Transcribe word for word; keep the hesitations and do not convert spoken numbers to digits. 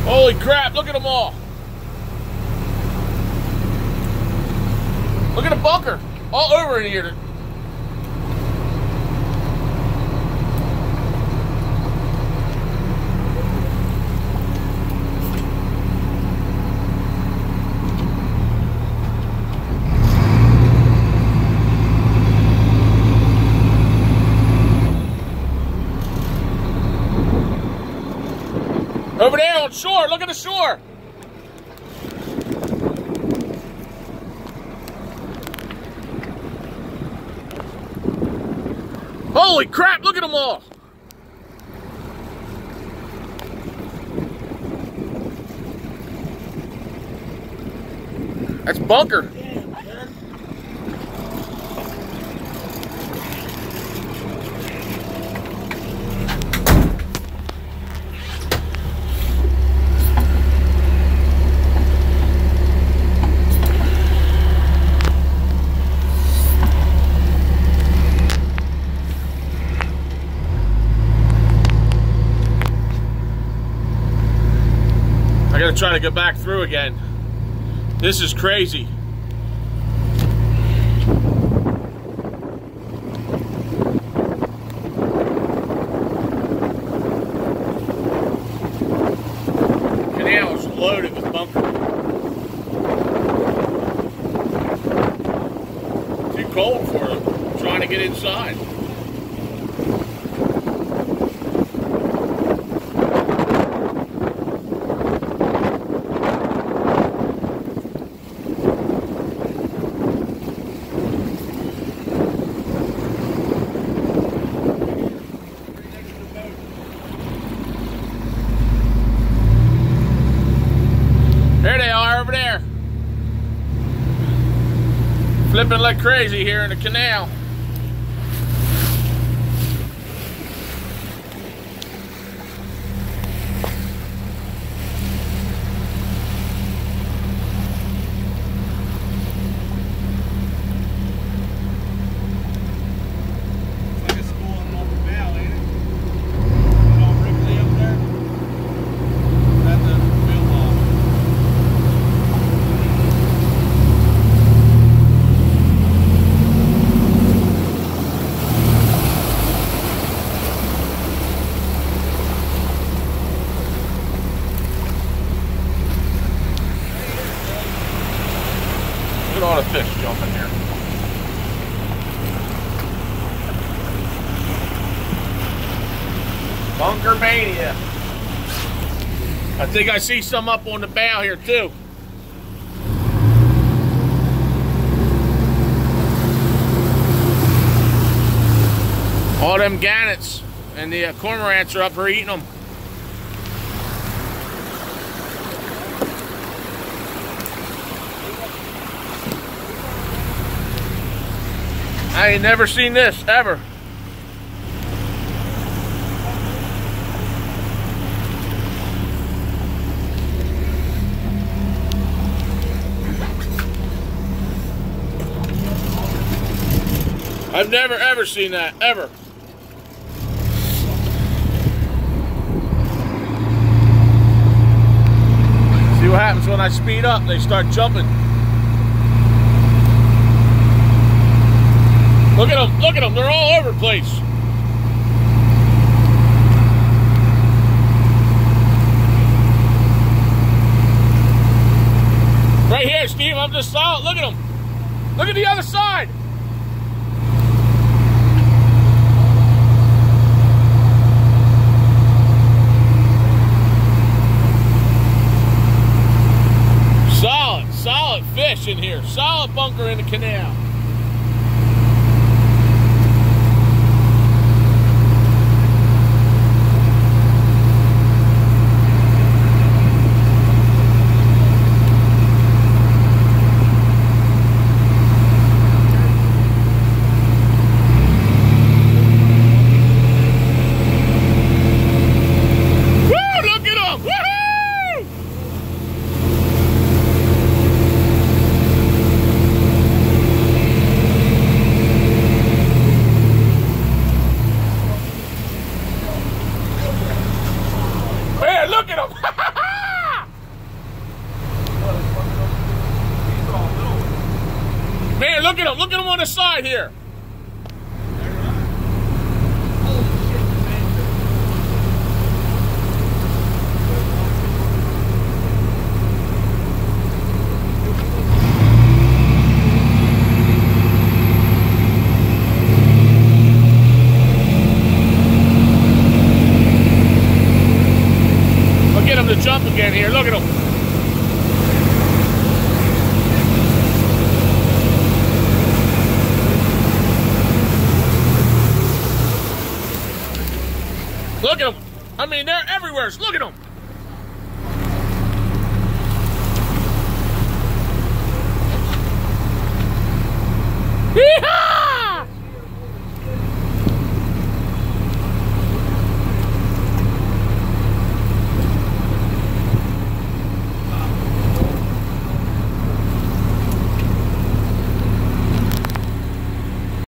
Holy crap, look at them all. Look at the bunker. All over in here. Over there on shore, look at the shore. Holy crap, look at them all. That's bunker. I gotta try to get back through again. This is crazy. Canal is loaded with bunker. Too cold for them. I'm trying to get inside. There they are over there. Flipping like crazy here in the canal. Look at all the fish jumping here. Bunker mania. I think I see some up on the bow here too. All them gannets and the uh, cormorants are up here eating them. I ain't never seen this, ever. I've never, ever seen that, ever. See what happens when I speed up, they start jumping. Look at them, look at them, they're all over the place. Right here, Steve, I'm just saw it, look at them. Look at the other side. Solid, solid fish in here, solid bunker in the canal. right here. I'll get him to jump again here. Look at him. Look at them. I mean, they're everywhere. Look at them. Yeehaw!